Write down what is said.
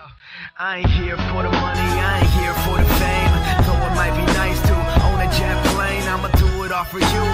I ain't here for the money, I ain't here for the fame. Though it might be nice to own a jet plane, I'ma do it all for you.